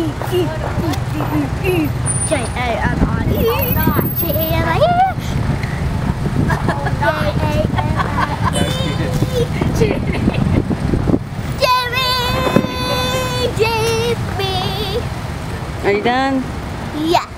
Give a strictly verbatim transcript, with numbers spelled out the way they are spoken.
J A N I E. J A N I E. J A N I E. Jimmy! Jimmy! Are you done? Yeah.